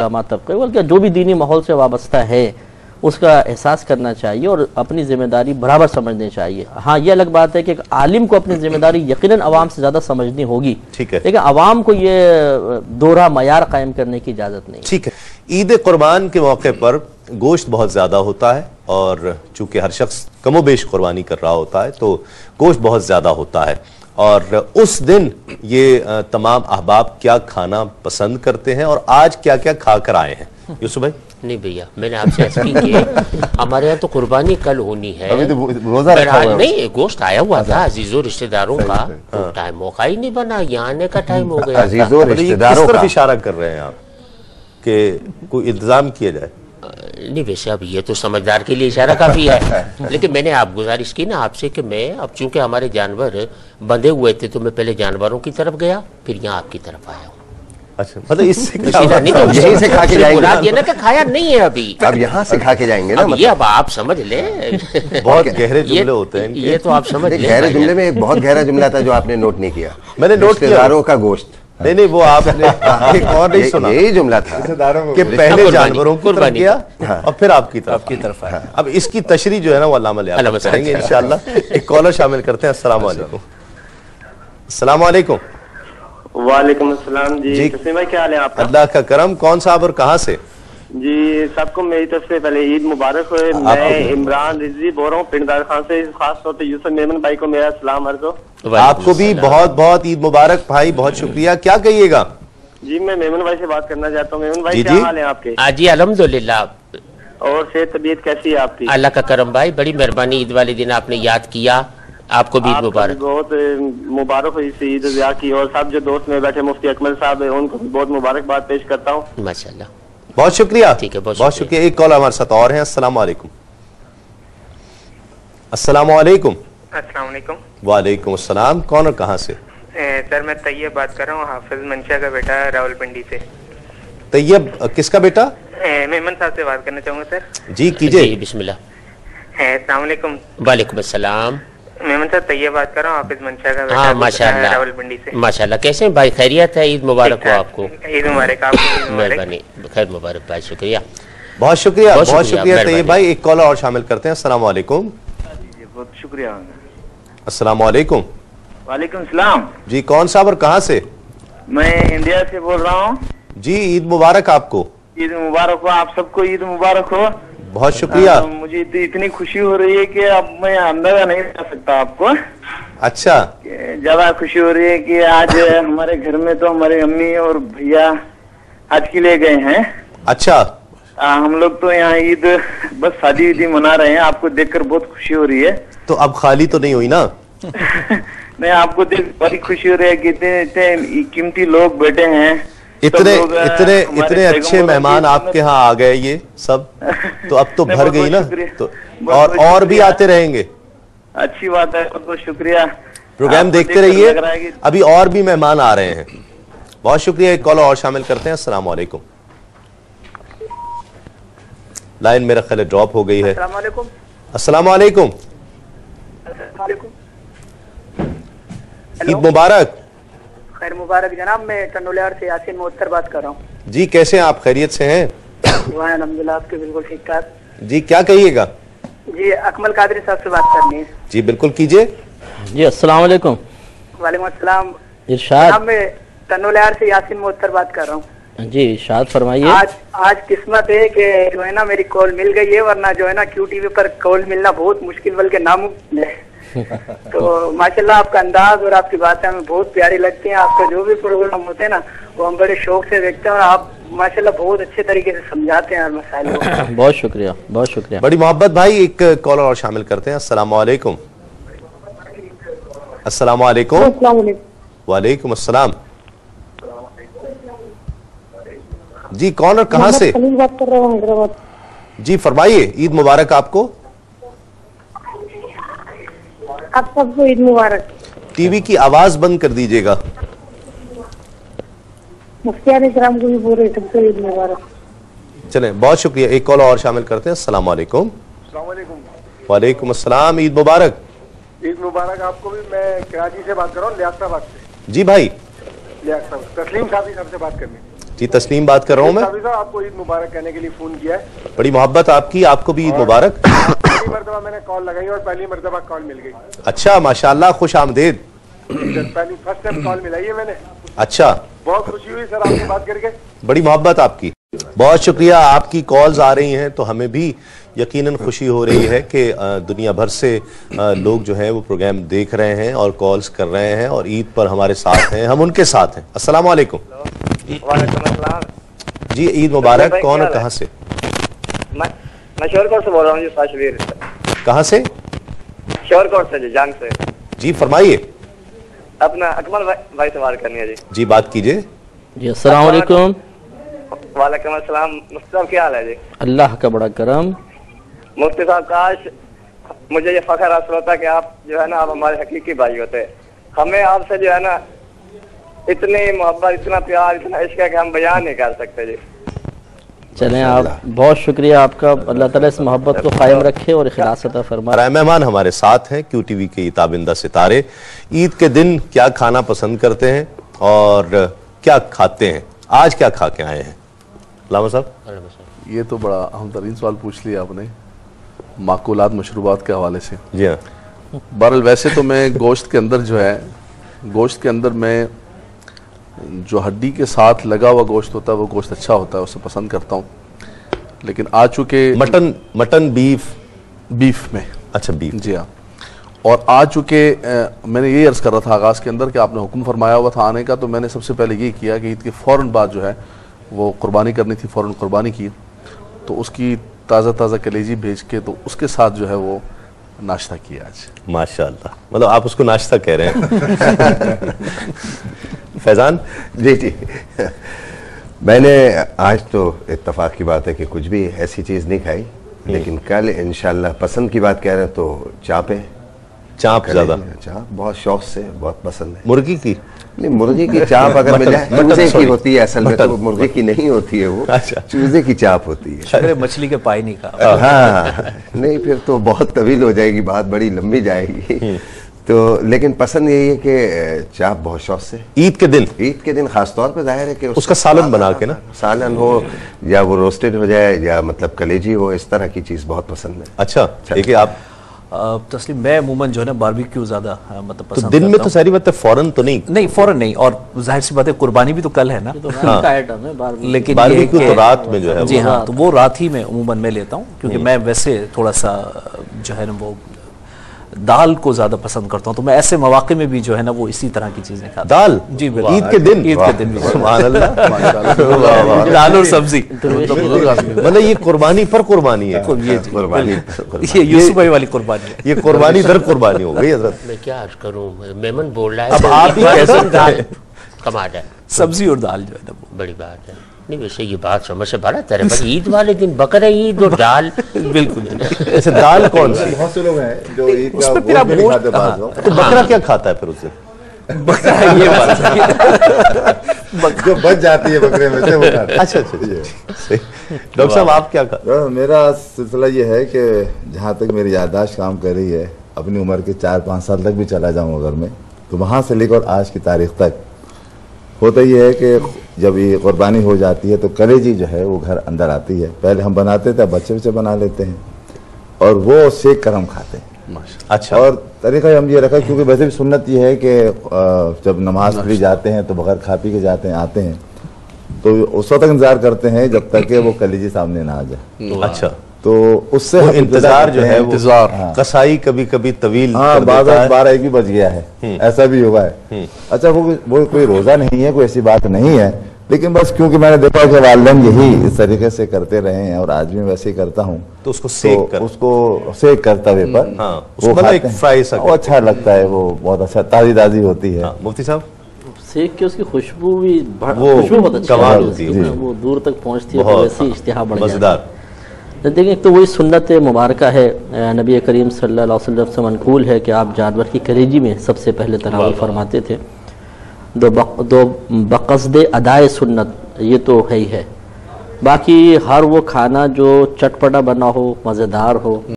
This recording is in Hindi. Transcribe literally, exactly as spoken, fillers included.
उलमा तबके, बल्कि जो भी दीनी माहौल से वाबस्ता है उसका एहसास करना चाहिए और अपनी जिम्मेदारी बराबर समझनी चाहिए। हाँ, ये अलग बात है कि एक आलिम को अपनी जिम्मेदारी यकीनन अवाम से ज़्यादा समझनी होगी, ठीक है, लेकिन अवाम को ये दोहरा मयार कायम करने की इजाज़त नहीं। ठीक है, ईद कुर्बान के मौके पर गोश्त बहुत ज़्यादा होता है और चूंकि हर शख्स कमोबेश कुर्बानी कर रहा होता है तो गोश्त बहुत ज़्यादा होता है, और उस दिन ये तमाम अहबाब क्या खाना पसंद करते हैं और आज क्या क्या खा कर आए हैं। यूसुफ भाई। नहीं भैया, मैंने आपसे अर्ज की कि हमारे यहाँ तो कुर्बानी कल होनी है, अभी तो रोजा रखा हुआ है। नहीं, गोश्त आया हुआ था अजीजों रिश्तेदारों का, तो टाइम मौका ही नहीं बना, यहाँ आने का टाइम हो गया। अजीजों रिश्तेदारों का इशारा कर रहे हैं आप कि कोई इंतजाम किया जाए? नहीं, वैसे अब ये तो समझदार के लिए इशारा काफी है, लेकिन मैंने आप गुजारिश की ना आपसे कि मैं अब चूंकि हमारे जानवर बंधे हुए थे तो मैं पहले जानवरों की तरफ गया, फिर यहाँ आपकी तरफ आया हूँ। अच्छा, मतलब इससे नहीं तो यहीं से खा के जाएंगे ना, कि खाया नहीं है अभी, अब यहाँ से खा के जाएंगे ना, मतलब ये अब आप समझ ले। बहुत गहरे जुमले होते हैं ये तो आप समझ ले। गहरे जुमले में एक बहुत गहरा जुमला था जो आपने नोट नहीं किया। मैंने नोट किया, रिश्तेदारों का गोश्त। नहीं नहीं, वो आपने एक और नहीं सुना, यही जुमला था कि पहले जानवरों की तरफ गया और फिर आपकी तरफ की तरफ आया। अब इसकी तशरीह जो है ना वो अल्लामा लियाकत करेंगे इंशाअल्लाह। एक कॉलर शामिल करते हैं। अस्सलाम वालेकुम। अस्सलाम वालेकुम। वालेकुम अस्सलाम जी, जी। तस्लीम भाई क्या हाल है आपका? अल्लाह का करम। कौन साहब और कहाँ से? जी, सबको मेरी तरफ से पहले ईद मुबारक हो। मैं इमरान रिजवी बोल रहा हूँ पिंडदार खान से। खास तौर पर यूसुफ मेमन भाई को मेरा सलाम अर्ज हो। आपको भी बहुत बहुत ईद मुबारक भाई, बहुत शुक्रिया। क्या कहिएगा? जी, मैं मेमन भाई से बात करना चाहता हूँ। मेमन भाई क्या हाल है आपके? जी अल्हम्दुलिल्लाह। और सेहत तबीयत कैसी है आपकी? अल्लाह का करम भाई, बड़ी मेहरबानी, ईद वाले दिन आपने याद किया, आपको भी ईद मुबारक। बहुत मुबारक हुई इस ईद उज़हा की, और सब जो दोस्त में बैठे मुफ्ती अकमल साहब है उनको भी बहुत मुबारकबाद पेश करता हूँ। माशाल्लाह, बहुत शुक्रिया। ठीक है, बहुत, बहुत शुक्रिया। एक कॉल हमारे साथ और है। अस्सलाम वालेकुम। अस्सलाम वालेकुम। अस्सलाम वालेकुम। वालेकुम अस्सलाम। कौन और कहाँ से? ए, सर मैं तैयब बात कर रहा हूँ, हाफिज मंशा का बेटा, रावलपिंडी से। तैयब किसका बेटा? मेमन साहब से बात करना चाहूँगा सर। जी कीजिए। बिस्मिल्लाह। अस्सलाम वालेकुम। वालेकुम अस्सलाम। मेमन साहब तैयब बात कर रहा हूँ, हाफिज मंशा का बेटा। हाँ माशाल्लाह, रावलपिंडी से। माशाल्लाह। कैसे भाई, खैरियत है? ईद मुबारक हो आपको। ईद मुबारक आपको। मेहरबानी, खैर मुबारक भाई, शुक्रिया। बहुत शुक्रिया, बहुत शुक्रिया तैयब भाई। एक कॉल और शामिल करते हैं। अस्सलाम वालेकुम। बहुत शुक्रिया। अस्सलाम वालेकुम। वालेकुम सलाम। जी कौन साहब और कहाँ से? मैं इंडिया से बोल रहा हूँ। जी ईद मुबारक आपको। ईद मुबारक हो, आप सबको ईद मुबारक हो। बहुत शुक्रिया। आ, मुझे इतनी खुशी हो रही है कि अब मैं अंदाजा नहीं कर सकता आपको। अच्छा, ज्यादा खुशी हो रही है कि आज हमारे घर में तो हमारे अम्मी और भैया हज के लिए गए हैं। अच्छा। आ, हम लोग तो यहाँ ईद बस शादी ईदी मना रहे हैं। आपको देखकर बहुत खुशी हो रही है। तो अब खाली तो नहीं हुई ना? नहीं, आपको देख बड़ी खुशी हो रही है कि इतने इतने कीमती लोग बैठे हैं, इतने इतने इतने अच्छे मेहमान आपके यहाँ आ गए ये सब, तो अब तो भर गई ना, तो और और भी आते रहेंगे। अच्छी बात है, बहुत बहुत शुक्रिया। प्रोग्राम देखते रहिए, अभी और भी मेहमान आ रहे हैं। बहुत शुक्रिया। एक कॉल और शामिल करते हैं। अस्सलाम वालेकुम। लाइन मेरा ख्याल ड्रॉप हो गई है। अस्सलाम वालेकुम। ईद मुबारक। खैर मुबारक जनाब, मैं टंडोलियार से यासीन मोहत्तर बात कर रहा हूँ। जी कैसे हैं आप? खैरियत से हैं? वाह अल्हम्दुलिल्लाह, आपके बिल्कुल ठीक ठाक। जी क्या कहिएगा? जी अकमल कादरी साहब से बात करनी है। जी बिल्कुल कीजिए। जी अस्सलाम वालेकुम। वालेकुम अस्सलाम। इरशाद। मैं टंडोलियार से यासीन मोहत्तर बात कर रहा हूँ। जी इरशाद फरमाइए। आज आज किस्मत है कि जो है ना मेरी कॉल मिल गई है, वरना जो है ना क्यू टीवी पर कॉल मिलना बहुत मुश्किल बल्कि नामुमकिन है। तो माशाल्लाह आपका अंदाज और आपकी बातें हमें बहुत प्यारी लगती हैं। आपका जो भी प्रोग्राम होते हैं ना वो हम बड़े शौक से देखते हैं, और आप माशाल्लाह बहुत अच्छे तरीके से समझाते हैं हर मसाइल को। बहुत शुक्रिया, बहुत शुक्रिया। बड़ी मोहब्बत भाई। एक कॉल और शामिल करते हैं। अस्सलाम वालेकुम। अस्सलाम वालेकुम। वालेकुम अस्सलाम। जी कौन और कहाँ से? बात कर रहा हूँ, हैदराबाद। जी फरमाइए। ईद मुबारक आपको। आप सबको ईद मुबारक। टीवी की आवाज बंद कर दीजिएगा। मुफ्तियार इकराम को भी बोल रहे सबको ईद मुबारक। चलें, बहुत शुक्रिया। एक कॉल और शामिल करते हैं। अस्सलाम वालेकुम। अस्सलाम वालेकुम। वालेकुम अस्सलाम। ईद मुबारक। ईद मुबारक आपको भी। मैं कराची से बात कर रहा हूँ, लियाकताबाद से। जी भाई। लियाकताबाद तस्लीम साहब साहब से बात करनी। जी तस्लीम बात कर रहा हूँ मैं। साहब आपको ईद मुबारक कहने के लिए फोन किया है। बड़ी मोहब्बत आपकी, आपको भी ईद मुबारक। पहली मरतबा मैंने कॉल लगाई और पहली मरतबा कॉल मिल गई। अच्छा माशाल्लाह, खुश आमदेद। पहली फर्स्ट टाइम कॉल मिलाई है मैंने। अच्छा, बहुत खुशी हुई सर आपसे बात करके। बड़ी मोहब्बत आपकी, बहुत शुक्रिया। आपकी कॉल्स आ रही हैं तो हमें भी यकीनन खुशी हो रही है कि दुनिया भर से लोग जो हैं वो प्रोग्राम देख रहे हैं और कॉल्स कर रहे हैं और ईद पर हमारे साथ हैं, हम उनके साथ हैं। अस्सलाम वालेकुम। वालेकुम अस्सलाम जी ईद मुबारक। कौन और कहाँ से? मैं मैं शोरकोट से बोल रहा हूँ जी, साशवीर। कहाँ से? शोरकोट से जी, जांग से। जी फरमाइए। अपना अकमल भाई, भाई से बात करनी है जी। जी बात कीजिए। जी अस्सलाम वालेकुम। वालेकुम अस्सलाम। मुफ्ती साहब क्या हाल है जी? अल्लाह का बड़ा करम। मुफ्ती साहब काश मुझे ये फख्र हासिल होता कि आप जो है ना आप हमारे हकीकी भाई होते। हमें आपसे जो है ना इतनी मोहब्बत, इतना प्यार, इतना इश्क है कि हम बयान नहीं कर सकते जी। चलें, आप बहुत शुक्रिया आपका। अल्लाह ताला इस मोहब्बत को कायम रखे और इखलास अता फरमाए। मेहमान हमारे साथ हैं क्यू टीवी के ताबिंदा सितारे। ईद के दिन क्या खाना पसंद करते हैं और क्या खाते हैं? आज क्या खा के आए हैं लामा साहब? ये तो बड़ा अहम तरीन सवाल पूछ लिया आपने, माकूलात मशरूबात के हवाले से। जी हाँ। बहरहाल वैसे तो मैं गोश्त के अंदर जो है, गोश्त के अंदर मैं जो हड्डी के साथ लगा हुआ गोश्त होता है वो गोश्त अच्छा होता है, उसे पसंद करता हूँ। लेकिन आ चुके मटन मटन बीफ बीफ में। अच्छा बीफ। जी हाँ। और आ चुके आ, मैंने ये अर्ज़ कर रहा था आगाज़ के अंदर कि आपने हुक्म फरमाया हुआ था आने का, तो मैंने सबसे पहले ये किया कि ईद के फ़ौरन बाद जो है वो कुर्बानी करनी थी, फ़ौरन कुर्बानी की। तो उसकी ताज़ा ताज़ा कलेजी भेज के तो उसके साथ जो है वो नाश्ता किया आज। माशाअल्लाह, मतलब आप उसको नाश्ता कह रहे हैं। फैजान? जी जी मैंने आज तो इत्तेफाक की बात है कि कुछ भी ऐसी चीज़ नहीं खाई, लेकिन कल इंशाल्लाह पसंद की बात कह रहे हैं तो चापें। चाप ज़्यादा? चाप बहुत शौक से, बहुत पसंद है। मुर्गी की? नहीं, मुर्गी की चाप अगर मिल जाए, चूजे की होती है असल में, तो मुर्गी की नहीं होती है वो। अच्छा। चूजे की चाप होती है। मछली के पाई नहीं खा। हाँ नहीं, फिर तो बहुत तवील हो जाएगी बात, बड़ी लंबी जाएगी। तो लेकिन पसंद यही है कि चाप बहुत शौक से। ईद के दिन? ईद के दिन खास तौर पे जाहिर है कि उसका सालन बना के ना, सालन हो या वो रोस्टेड हो जाए या मतलब कलेजी हो, इस तरह की चीज़ बहुत पसंद है। अच्छा, देखिए आप तस्लीम, मैं अमूमन जो है ना बारबेक्यू ज्यादा मतलब पसंद तो दिन में तो सारी बात है, फौरन तो नहीं? नहीं फौरन नहीं, और जाहिर सी बात है कुर्बानी भी तो कल है ना। तो हाँ। का आइटम है बारबेक्यू। लेकिन बारबेक्यू तो रात में जो है। जी हाँ, तो वो रात ही में अमूमन मैं लेता हूँ, क्योंकि मैं वैसे थोड़ा सा जो है ना वो दाल को ज्यादा पसंद करता हूँ। तो मैं ऐसे मौके में भी जो है ना वो इसी तरह की चीजें खाता दाल? जी ईद के दिन? ईद के दिन सुभान अल्लाह। दाल और सब्जी, मतलब ये कुर्बानी पर कुर्बानी है। कुर्बानी ये यूसुफ भाई वाली कुर्बानी है। ये कुर्बानी दर कुर्बानी हो गई हजरत। मैं क्या अर्ज करूं, मेमन बोल रहा है अब आप ही कैसे दाल कमाल है, सब्जी और दाल जो है ना वो बड़ी बात है। नहीं वैसे ये बात समझ से बड़ा तरह पर ईद वाले दिन बकरा ईद और दाल बिल्कुल। ऐसे दाल कौन सी? बहुत से लोग हैं जो ईद का उसमें फिर आप गोश्त नहीं खाते बाद में। तो बकरा क्या खाता है फिर उससे? बकरा ये बात है। जो बच जाती है बकरे में से वो खाते हैं। अच्छा अच्छा सही। डॉक्टर साहब आप क्या खाते? मेरा सिलसिला ये है कि जहाँ तक मेरी याददाश्त काम कर रही है, अपनी उम्र के चार पाँच साल तक भी चला जाऊँ अगर मैं, तो वहाँ से लेकर आज की तारीख तक होता ये है कि जब ये कुर्बानी हो जाती है तो कलेजी जो है वो घर अंदर आती है। पहले हम बनाते थे, बच्चे बच्चे बना लेते हैं और वो सेक कर हम खाते हैं। अच्छा। और तरीका हम ये रखा, क्योंकि वैसे भी सुन्नत ये है कि जब नमाज पढ़ी जाते हैं तो बगैर खा पी के जाते हैं, आते हैं तो उस वक्त इंतजार करते हैं जब तक कि वो कलेजी सामने ना आ जाए। अच्छा, तो उससे वो इंतजार जो है वो इंतजार कसाई कभी कभी तवील हाँ, कर देता है। बारह एक भी बज गया है, ऐसा भी हुआ है। अच्छा, वो वो कोई रोजा नहीं है, कोई ऐसी बात नहीं है, लेकिन बस क्योंकि मैंने देखा कि वालिदैन यही इस तरीके से करते रहे हैं और आज भी वैसे ही करता हूँ, तो उसको सेक कर उसको सेक कर तवे पर हाँ, वो उसको खाते एक हैं। फ्राई सा वो अच्छा लगता है, वो बहुत अच्छा ताजी ताजी होती है। मुफ्ती साहब सेक के उसकी खुशबू भी वो खुशबू बहुत अच्छी कमाल होती होती है, है, वो दूर तक पहुंचती है, बहुत वैसे इश्तिहा बढ़ जाता है। मजेदार। तो देखें, तो वही सुन्नत मुबारक है, नबी करीम सल्लल्लाहु अलैहि वसल्लम से मनकूल है कि आप जानवर की कलेजी में सबसे पहले तनावुल फरमाते थे। दो बक, दो बक़स्द अदाए सुन्नत ये तो है ही है। बाकी हर वो खाना जो चटपटा बना हो, मज़ेदार हो,